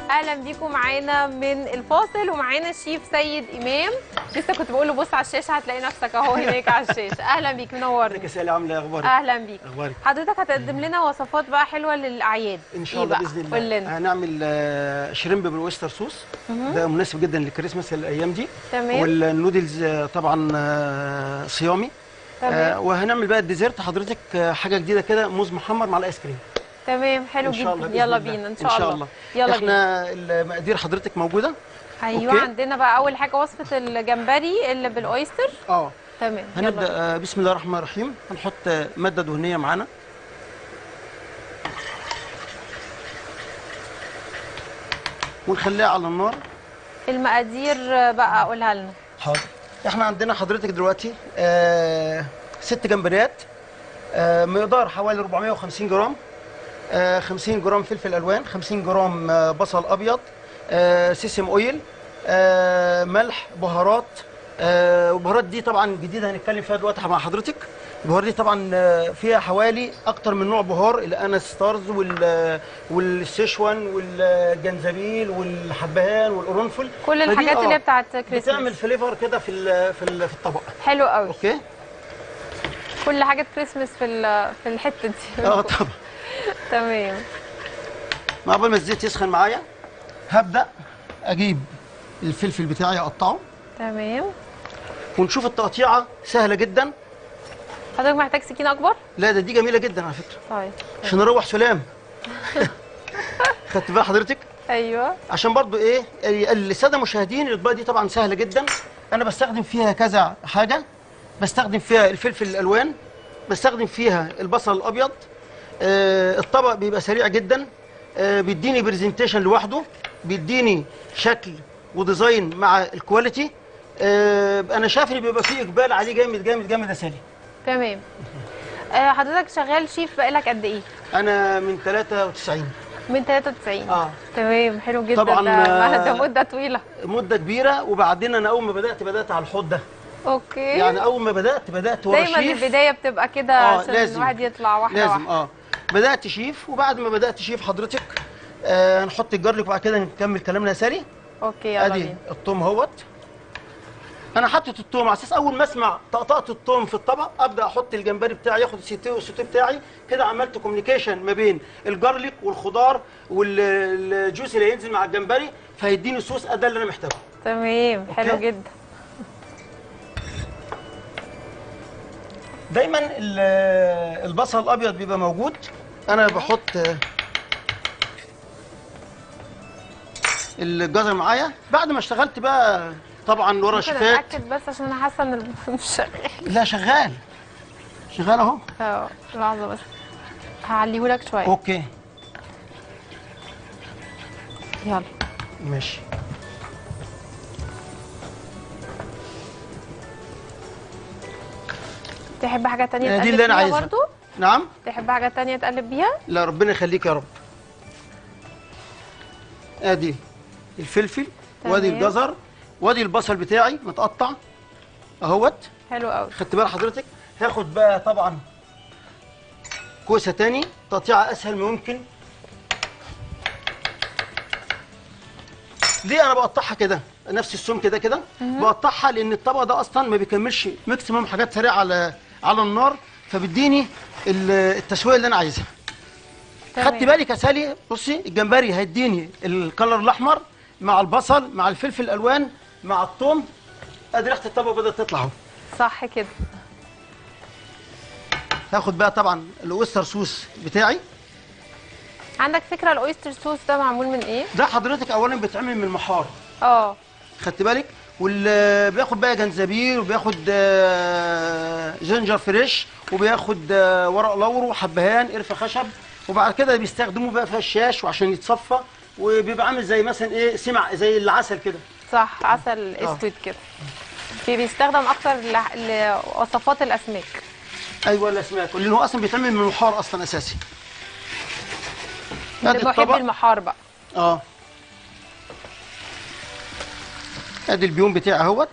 اهلا بيكم معانا من الفاصل، ومعانا الشيف سيد امام. لسه كنت بقول له بص على الشاشه هتلاقي نفسك اهو هناك على الشاشه. اهلا بيك، منورني. ازيك يا سالي، عامله ايه؟ اخبارك؟ اهلا بيك. اخبارك؟ حضرتك هتقدم لنا وصفات بقى حلوه للاعياد ان شاء الله باذن الله. قول لنا. هنعمل شريمب بالويستر صوص. ده مناسب جدا للكريسماس الايام دي. تمام. والنودلز طبعا صيامي. تمام. وهنعمل بقى الديزرت حضرتك حاجه جديده كده، موز محمر مع الايس كريم. تمام، حلو جدا. يلا بينا ان شاء الله. يلا احنا المقادير حضرتك موجوده. ايوه أوكي. عندنا بقى اول حاجه وصفه الجمبري اللي بالاويستر. تمام. هنبدا بسم الله الرحمن الرحيم. هنحط ماده دهنيه معانا. ونخليها على النار. المقادير بقى قولها لنا. حاضر. احنا عندنا حضرتك دلوقتي 6 جمبريات، مقدار حوالي 450 جرام، 50 جرام فلفل الوان، 50 جرام بصل ابيض، سيسم اويل، ملح، بهارات. والبهارات دي طبعا جديده هنتكلم فيها دلوقتي مع حضرتك. البهارات دي طبعا فيها حوالي اكتر من نوع بهار، الانس ستارز والسيشوان والجنزبيل والحبهان والقرنفل. كل الحاجات اللي هي بتاعت كريسماس بتعمل فليفر كده في الطبق. حلو قوي. اوكي. كل حاجه كريسماس في الحته دي. طبعا. تمام. مع قبل ما الزيت يسخن معايا هبدا اجيب الفلفل بتاعي اقطعه. تمام. ونشوف التقطيعه سهله جدا. حضرتك محتاج سكينه اكبر؟ لا دي جميله جدا على فكره. طيب. عشان اروح سلام. خدت بال حضرتك؟ ايوه. عشان برضو ايه الساده المشاهدين، الاطباق دي طبعا سهله جدا. انا بستخدم فيها كذا حاجه. بستخدم فيها الفلفل الالوان، بستخدم فيها البصل الابيض. الطبق بيبقى سريع جدا، بيديني برزنتيشن لوحده، بيديني شكل وديزاين مع الكواليتي. انا شايف ان بيبقى فيه اقبال عليه جامد جامد جامد يا سالي. تمام. حضرتك شغال شيف بقالك قد ايه؟ انا من 93. من 93. تمام، حلو جدا. طبعا ده مده طويله. مده كبيره. وبعدين انا اول ما بدات على الحوض ده. اوكي. يعني اول ما بدات ورا شيف. دايما البدايه بتبقى كده عشان الواحد يطلع واحده لازم واحده. بدات شيف. وبعد ما بدات شيف حضرتك هنحط الجارليك وبعد كده نكمل كلامنا يا سالي. اوكي يلا ادي بينا. الثوم اهوت. انا حطيت الثوم على اساس اول ما اسمع طقطقه الثوم في الطبق ابدا احط الجمبري بتاعي ياخد السوتيه بتاعي. كده عملت كوميونيكيشن ما بين الجارليك والخضار والجوس اللي هينزل مع الجمبري، فهيديني صوص ده اللي انا محتاجه. تمام. حلو جدا. دايما البصل الابيض بيبقى موجود. انا بحط الجزر معايا بعد ما اشتغلت بقى طبعا ورا شيفات. اتاكد بس عشان انا حاسه ان مش شغال. لا شغال اهو. لحظه بس هعليهولك شويه. اوكي يلا ماشي. تحب حاجه تانية تقلب دي اللي انا بيها عايزها برضو؟ نعم. تحب حاجه تانية تقلب بيها؟ لا ربنا يخليك يا رب. ادي الفلفل وادي الجزر وادي البصل بتاعي متقطع اهوت. حلو قوي. خدت بال حضرتك؟ هاخد بقى طبعا كوسه تاني تقطيعها اسهل ما ممكن. ليه انا بقطعها كده نفس السمك كده بقطعها لان الطبق ده اصلا ما بيكملش ماكسيموم حاجات سريعه على النار، فبيديني التسويه اللي انا عايزها. خدت بالك يا سالي؟ بصي الجمبري هيديني الكلر الاحمر مع البصل مع الفلفل الالوان مع الثوم. ادي ريحه الطبق بدات تطلع اهو. صح كده. هاخد بقى طبعا الاوستر صوص بتاعي. عندك فكره الاويستر صوص ده معمول من ايه؟ ده حضرتك اولا بيتعمل من المحار. خدت بالك؟ واللي بياخد بقى جنزبيل وبياخد جنجر فريش وبياخد ورق لورو وحبهان قرفه خشب، وبعد كده بيستخدموه بقى في الشاش وعشان يتصفى، وبيبقى عامل زي مثلا ايه سمع زي العسل كده. صح، عسل اسود كده. بيستخدم اكتر لوصفات الاسماك. ايوه الاسماك، لانه اصلا بيتعمل من المحار اصلا اساسي. بحب المحار بقى. ادي البيون بتاعي اهوت.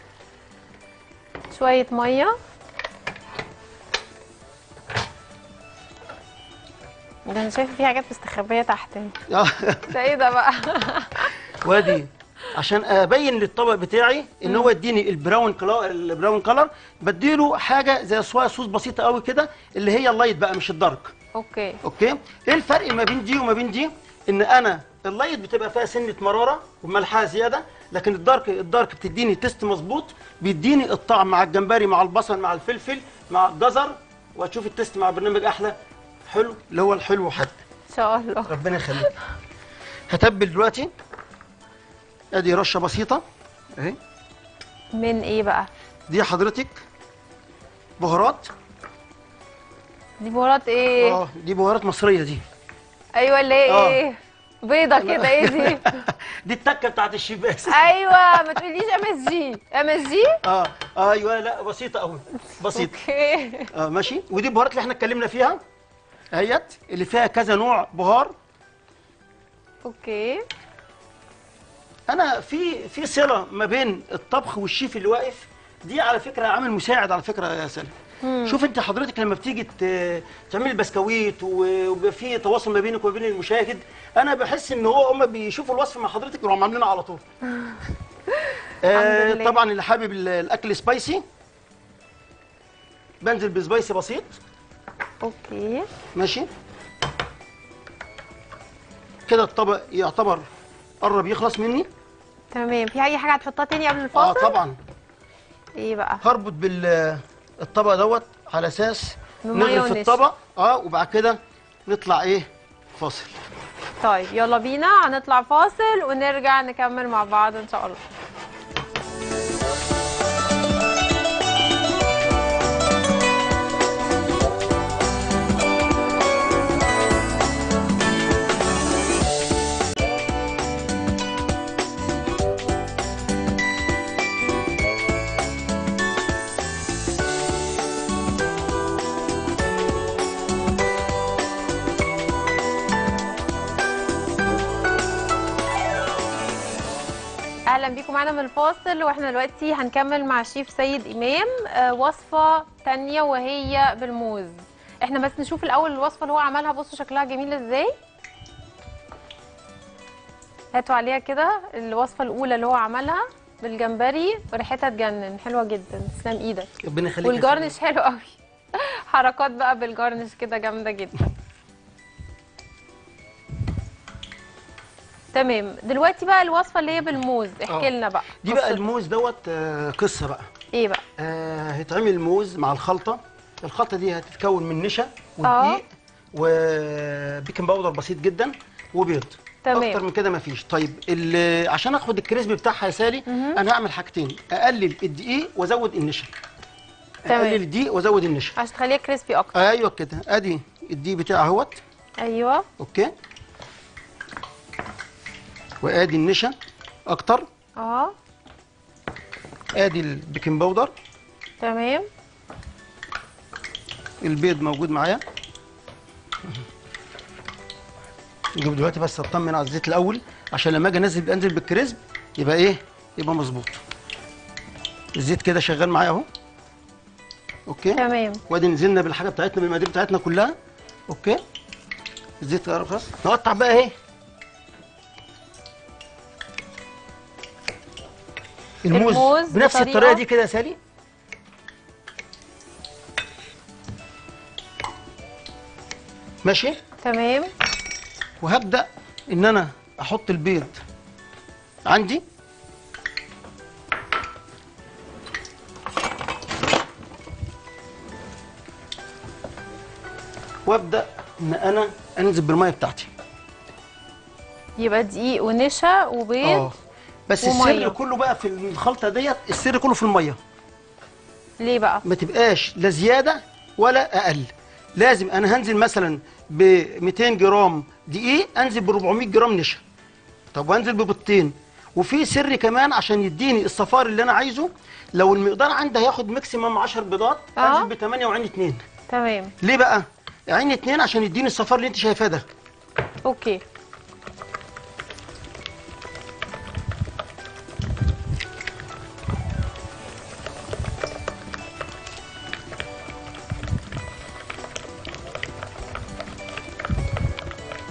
شويه ميه. ده انا شايفه في حاجات مستخبيه تحت اهي. آه. ده ايه ده بقى؟ وادي عشان ابين للطبق بتاعي ان هو يديني البراون كلر، بديله حاجه زي صويا صوص بسيطه قوي كده، اللي هي اللايت بقى مش الدارك. اوكي. اوكي. ايه الفرق ما بين دي وما بين دي؟ ان انا اللايت بتبقى فيها سنه مراره وملحها زياده، لكن الدارك بتديني تيست مظبوط، بيديني الطعم مع الجمبري مع البصل مع الفلفل مع الجزر، وهتشوف التيست مع برنامج احلى حلو اللي هو الحلو حد. ان شاء الله. ربنا يخليك. هتبل دلوقتي، ادي رشه بسيطه اهي. من ايه بقى؟ دي حضرتك بهارات. دي بهارات ايه؟ دي بهارات مصريه دي. ايوه اللي هي ايه؟ بيضه كده، ايه دي؟ دي التكه بتاعت الشيف باسم. ايوه ما تقوليش MSG. MSG؟ ايوه لا بسيطه قوي بسيطه. اوكي. ماشي. ودي البهارات اللي احنا اتكلمنا فيها اهيت، اللي فيها كذا نوع بهار. اوكي. انا في صله ما بين الطبخ والشيف اللي واقف، دي على فكره عامل مساعد على فكره يا سالم. شوف انت حضرتك لما بتيجي تعملي البسكويت ويبقى في تواصل ما بينك وبين المشاهد، انا بحس ان هم بيشوفوا الوصف مع حضرتك يروحوا عاملينها على طول. الحمد لله. طبعا اللي حابب الاكل سبايسي بنزل بسبايسي بسيط. اوكي. ماشي كده الطبق يعتبر قرب يخلص مني. تمام. في اي حاجه هتحطها تاني قبل الفاصل؟ طبعا. ايه بقى؟ هربط بالطبق دوت على اساس بمية نغرف ونشا. الطبق وبعد كده نطلع ايه فاصل. طيب يلا بينا، هنطلع فاصل ونرجع نكمل مع بعض ان شاء الله. اهلا بيكم معانا من الفاصل، واحنا دلوقتي هنكمل مع شيف سيد امام وصفه تانية وهي بالموز. احنا بس نشوف الاول الوصفه اللي هو عملها، بصوا شكلها جميل ازاي. هاتوا عليها كده الوصفه الاولى اللي هو عملها بالجمبري، وريحتها تجنن، حلوه جدا، تسلم ايدك. ربنا يخليك. والجارنش حلو قوي. حركات بقى بالجارنش كده جامده جدا. تمام. دلوقتي بقى الوصفه اللي هي بالموز، احكي لنا بقى. دي بقى الموز دوت قصه بقى. ايه بقى؟ هيتعمل الموز مع الخلطه. الخلطه دي هتتكون من نشا ودقيق وبيكنج باودر بسيط جدا وبيض. تمام. اكتر من كده مفيش. طيب عشان اخد الكريسبي بتاعها يا سالي، انا هعمل حاجتين، اقلل الدقيق وازود النشا. تمام. اقلل الدقيق وازود النشا عشان تخليها كريسبي اكتر. ايوه كده. ادي الدقيق بتاعي اهوت. ايوه. اوكي. وادي النشا اكتر. ادي البيكنج باودر. تمام. البيض موجود معايا. نجيب دلوقتي بس اطمن على الزيت الاول، عشان لما اجي انزل بالكريسب يبقى ايه، يبقى مظبوط. الزيت كده شغال معايا اهو. اوكي. تمام. وادي نزلنا بالحاجه بتاعتنا بالمقادير بتاعتنا كلها. اوكي. الزيت قرب خلاص. نقطع بقى اهي الموز بنفس الطريقه دي كده يا سالي. ماشي. تمام. وهبدا ان انا احط البيض عندي. وابدا ان انا انزل بالميه بتاعتي. يبقى دقيق ونشا وبيض. بس ومية. السر كله بقى في الخلطه ديت، السر كله في الميه. ليه بقى؟ ما تبقاش لا زياده ولا اقل. لازم انا هنزل مثلا ب 200 جرام دقيق، انزل ب 400 جرام نشا. طب وانزل ببيضتين. وفي سر كمان عشان يديني الصفار اللي انا عايزه، لو المقدار عندي هياخد ماكسيمم 10 بيضات، انزل ب 8 وعين 2. تمام. ليه بقى؟ عين 2 عشان يديني الصفار اللي انت شايفاه ده. اوكي.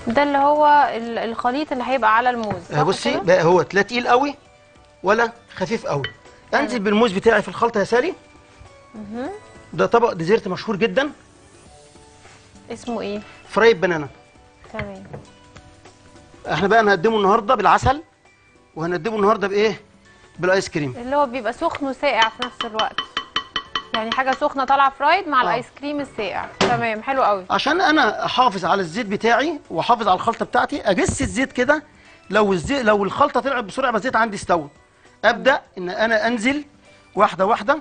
ده اللي هو الخليط اللي هيبقى على الموز، صح بصي كده؟ بقى هو لا تقيل قوي ولا خفيف قوي. انزل بالموز بتاعي في الخلطه يا سالي. ده طبق ديزرت مشهور جدا. اسمه ايه؟ فرايد بنانا. تمام. احنا بقى هنقدمه النهارده بالعسل، وهنقدمه النهارده بايه؟ بالايس كريم. اللي هو بيبقى سخن وساقع في نفس الوقت، يعني حاجه سخنه طالعه فرايد مع الايس كريم الساقع. تمام، حلو قوي. عشان انا احافظ على الزيت بتاعي واحافظ على الخلطه بتاعتي، اجس الزيت كده. لو الخلطه طلعت بسرعه يبقى الزيت عندي استوى. ابدا ان انا انزل واحده واحده.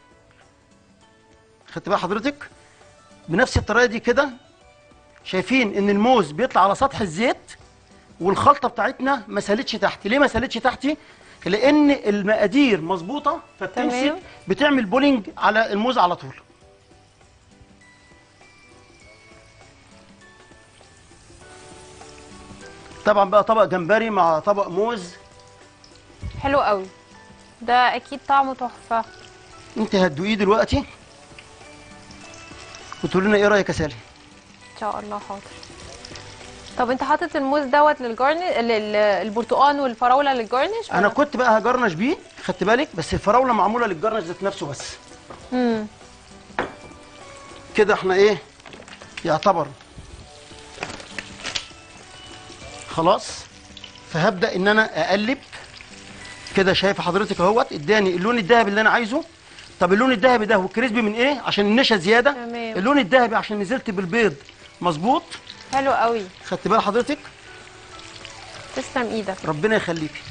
خدت بقى حضرتك؟ بنفس الطريقه دي كده. شايفين ان الموز بيطلع على سطح الزيت والخلطه بتاعتنا ما سالتش تحت. ليه ما سالتش تحتي؟ لان المقادير مظبوطه، فبتمسك بتعمل بولينج على الموز على طول. طبعا بقى طبق جمبري مع طبق موز. حلو قوي، ده اكيد طعمه تحفه. انت هتدوقيه دلوقتي وتقول لنا ايه رايك يا سالي؟ ان شاء الله. حاضر. طب انت حاطط الموز دوت البرتقال والفراوله للجارنش؟ انا كنت بقى هجرنش بيه، خدت بالك؟ بس الفراوله معموله للجرنش ذات نفسه بس. كده احنا ايه يعتبر خلاص. فهبدا ان انا اقلب كده. شايفه حضرتك اهوت اداني اللون الذهبي اللي انا عايزه. طب اللون الذهبي ده والكريسبي من ايه؟ عشان النشا زياده. تمام. اللون الذهبي عشان نزلت بالبيض مظبوط. حلو قوي. خدت بال حضرتك؟ تسلم ايدك. ربنا يخليكي.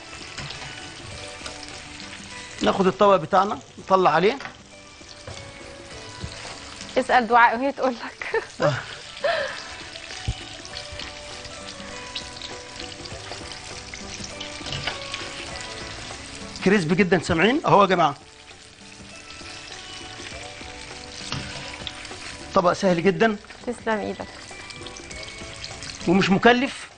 ناخد الطبق بتاعنا نطلع عليه. اسال دعاء وهي تقول لك. كريسبي جدا، سامعين اهو يا جماعه. طبق سهل جدا. تسلم ايدك. ومش مكلف.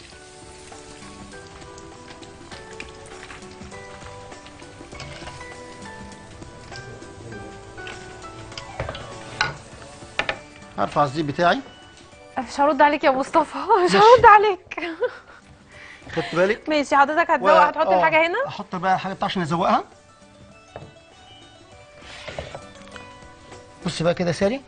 هرفع الزيت بتاعي. مش هرد عليك يا مصطفى، مش هرد عليك. خدت بالك؟ ماشي. حضرتك هتزوق، هتحط الحاجه هنا؟ احط بقى الحاجه بتاعتي عشان ازوقها. بصي بقى كده يا سالي.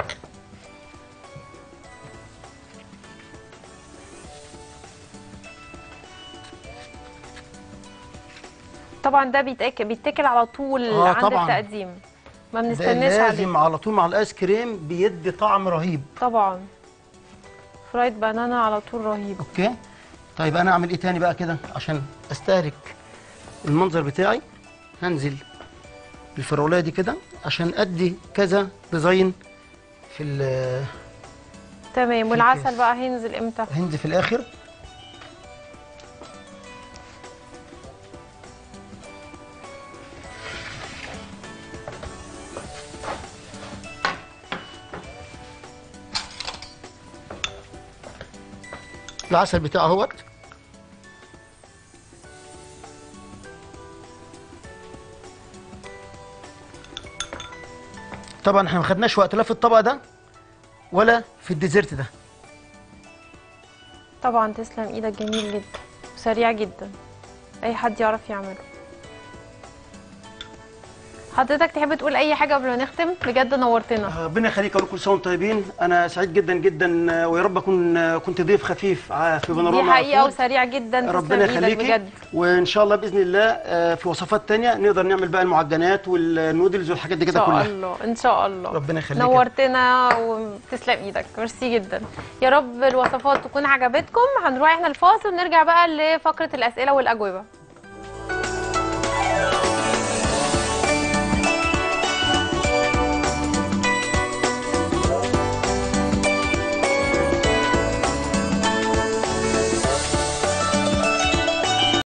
طبعا ده بيتاكل على طول عند طبعاً. التقديم، ما بنستناش عليه. لازم على طول مع الايس كريم، بيدي طعم رهيب. طبعا. فرايد بانانا على طول رهيب. اوكي. طيب انا اعمل ايه تاني بقى كده عشان استهلك المنظر بتاعي؟ هنزل بالفراولايه دي كده عشان ادي كذا ديزاين في تمام. والعسل بقى هينزل امتى؟ هنزل في الاخر. العسل بتاعه اهوت. طبعا احنا ما خدناش وقت لا في الطبق ده ولا في الديزرت ده. طبعا. تسلم ايدك، جميل جدا وسريع جدا، اي حد يعرف يعمله. حضرتك تحب تقول اي حاجه قبل ما نختم؟ بجد نورتنا. ربنا يخليك. اقول كل سنه وانتم طيبين. انا سعيد جدا جدا، ويا رب اكون كنت ضيف خفيف في بانوراما. دي حقيقه وسريع جدا. ربنا يخليكي بجد. وان شاء الله باذن الله في وصفات تانية نقدر نعمل بقى المعجنات والنودلز والحاجات دي كده كلها. ان شاء الله ان شاء الله. ربنا يخليك. نورتنا وتسلم ايدك، ميرسي جدا. يا رب الوصفات تكون عجبتكم. هنروح احنا الفاصل ونرجع بقى لفقره الاسئله والاجوبه.